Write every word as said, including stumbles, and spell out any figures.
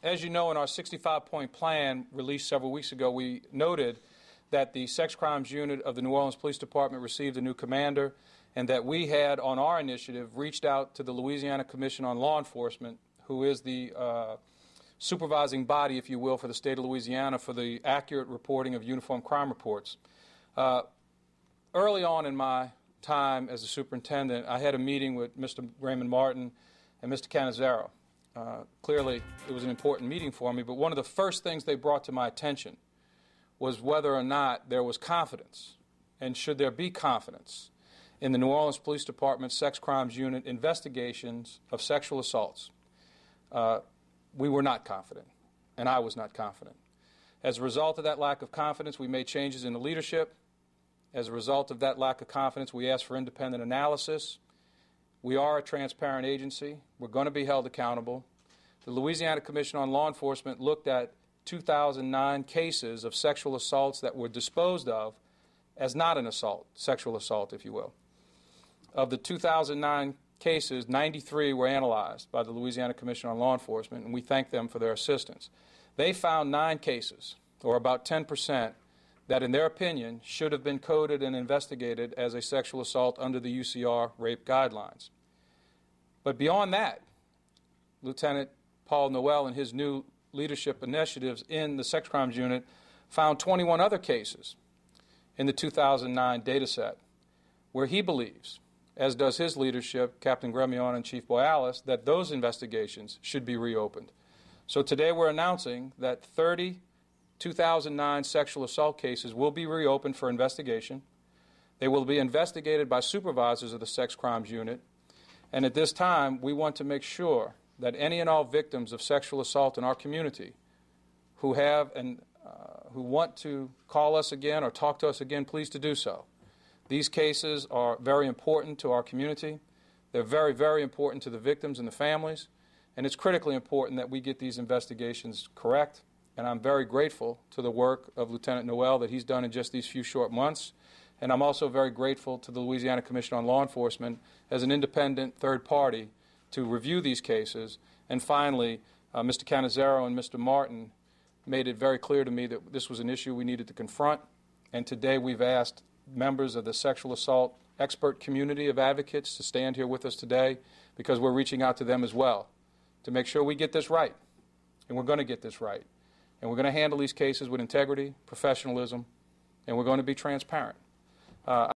as you know, in our sixty-five point plan released several weeks ago, we noted that the sex crimes unit of the New Orleans Police Department received a new commander, and that we had, on our initiative, reached out to the Louisiana Commission on Law Enforcement, who is the uh, supervising body, if you will, for the state of Louisiana for the accurate reporting of uniform crime reports. Uh, early on in my time as a superintendent, I had a meeting with Mister Raymond Martin and Mister Cannizzaro. Uh, clearly, it was an important meeting for me, but one of the first things they brought to my attention was whether or not there was confidence, and should there be confidence, in the New Orleans Police Department's Sex Crimes Unit investigations of sexual assaults. Uh, we were not confident, and I was not confident. As a result of that lack of confidence, we made changes in the leadership. As a result of that lack of confidence, we asked for independent analysis. We are a transparent agency. We're going to be held accountable. The Louisiana Commission on Law Enforcement looked at two thousand nine cases of sexual assaults that were disposed of as not an assault, sexual assault, if you will. Of the two thousand nine cases, ninety-three were analyzed by the Louisiana Commission on Law Enforcement, and we thank them for their assistance. They found nine cases, or about ten percent, that in their opinion should have been coded and investigated as a sexual assault under the U C R rape guidelines. But beyond that, Lieutenant Paul Noel and his new leadership initiatives in the Sex Crimes Unit found twenty-one other cases in the two thousand nine data set where he believes, as does his leadership, Captain Gremion and Chief Boyalis, that those investigations should be reopened. So today we're announcing that thirty two thousand nine sexual assault cases will be reopened for investigation. They will be investigated by supervisors of the Sex Crimes Unit. And at this time, we want to make sure that any and all victims of sexual assault in our community who have and uh, who want to call us again or talk to us again, please to do so. These cases are very important to our community. They're very, very important to the victims and the families. And it's critically important that we get these investigations correct. And I'm very grateful to the work of Lieutenant Noel that he's done in just these few short months. And I'm also very grateful to the Louisiana Commission on Law Enforcement as an independent third party to review these cases. And finally, uh, Mister Cannizzaro and Mister Martin made it very clear to me that this was an issue we needed to confront. And today we've asked members of the sexual assault expert community of advocates to stand here with us today because we're reaching out to them as well to make sure we get this right. And we're going to get this right. And we're going to handle these cases with integrity, professionalism, and we're going to be transparent. Uh,